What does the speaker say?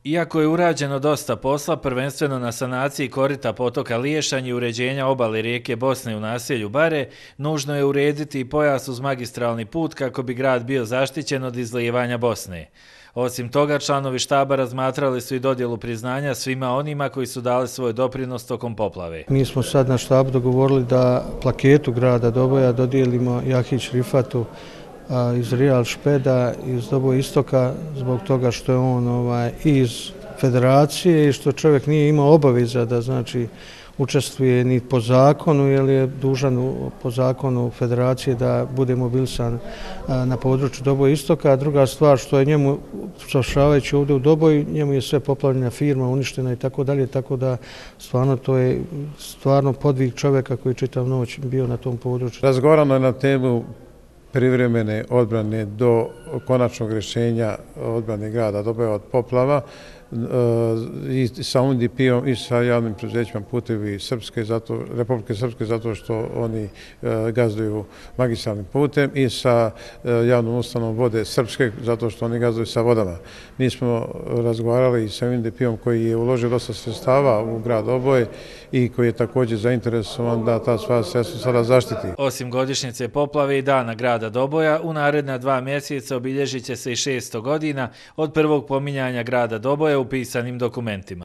Iako je urađeno dosta posla, prvenstveno na sanaciji korita potoka Liješanj i uređenja obale rijeke Bosne u naselju Bare, nužno je urediti i pojas uz magistralni put kako bi grad bio zaštićen od izlijevanja Bosne. Osim toga, članovi štaba razmatrali su i dodjelu priznanja svima onima koji su dali svoj doprinos tokom poplave. Mi smo sad na štabu dogovorili da plaketu grada Doboja dodijelimo Jahić Rifatu iz Real Špeda iz Doboj Istoka zbog toga što je on iz federacije i što čovjek nije imao obaveza da znači učestvuje ni po zakonu, jer je dužan po zakonu federacije da bude mobilisan na području Doboj Istoka. A druga stvar što je njemu, završavajući ovdje u Doboju, njemu je sve poplavljena firma uništena i tako dalje, tako da stvarno to je stvarno podvig čovjeka koji čitav noć bio na tom području. Razgovarano je na temu privremene odbrane do konačnog rješenja odbrane grada Doboja od poplava i sa UNDP-om i sa javnim preduzećima Putevi Republike Srpske zato što oni gazduju magistralnim putem i sa javnom ustanovom Vode Srpske zato što oni gazduju sa vodama. Mi smo razgovarali i sa UNDP-om koji je uložio dosta sredstava u grad Doboj i koji je također zainteresovan da ta sva sredstva sada zaštiti. Osim godišnjice poplave i dana grada Doboja, u naredna 2 mjeseca obilježit će se i 600 godina od prvog pominjanja grada Doboja u pisanim dokumentima.